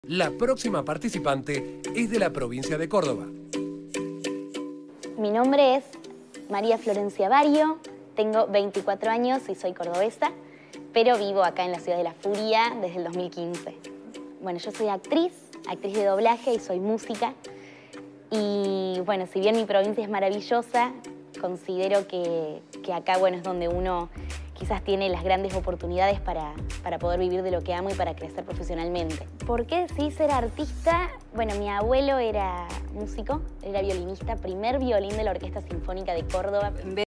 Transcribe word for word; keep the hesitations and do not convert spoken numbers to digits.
La próxima participante es de la provincia de Córdoba. Mi nombre es María Florencia Barrio, tengo veinticuatro años y soy cordobesa, pero vivo acá en la ciudad de La Furia desde el dos mil quince. Bueno, yo soy actriz, actriz de doblaje y soy música. Y bueno, si bien mi provincia es maravillosa, considero que, que acá, bueno, es donde uno quizás tiene las grandes oportunidades para, para poder vivir de lo que amo y para crecer profesionalmente. ¿Por qué decidí ser artista? Bueno, mi abuelo era músico, era violinista, primer violín de la Orquesta Sinfónica de Córdoba.